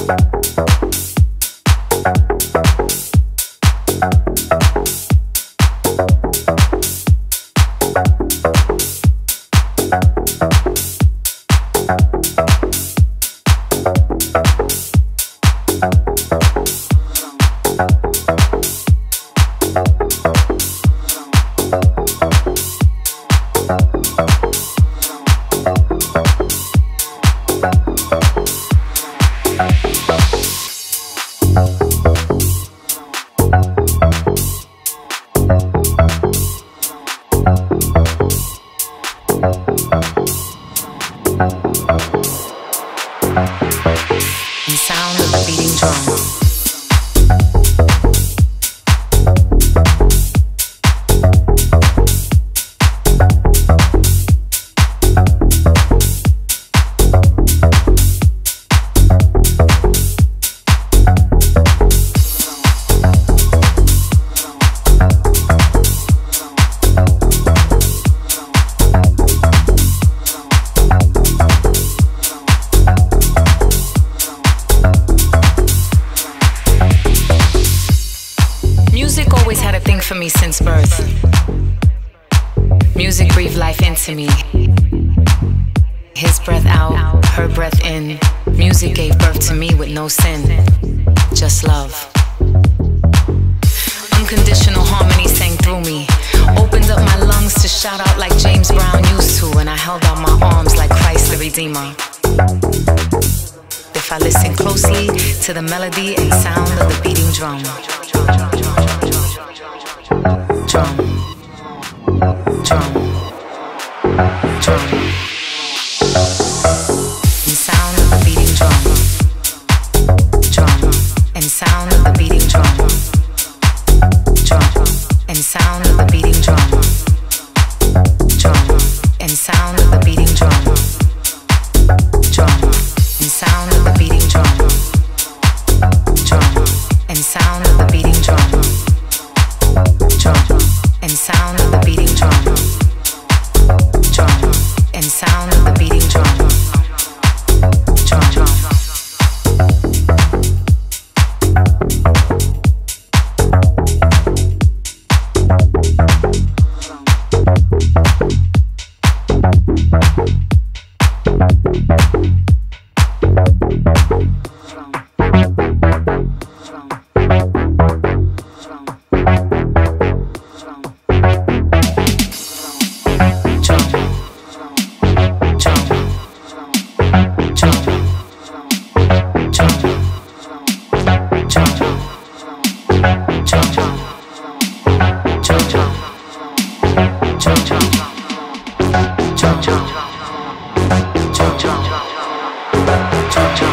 To the melody and sound of the beating drum. Drum. Drum. Drum. And sound of the beating drum. Drum. And sound of the beating drum. Drum. And sound of the beating drum. Drum. And sound of the beating drum. Drum. And sound of the beating drum. Drum and sound of the beating drum. Drum and sound of the beating drum. Drum and sound of the beating drum. Drum. Cha-cha.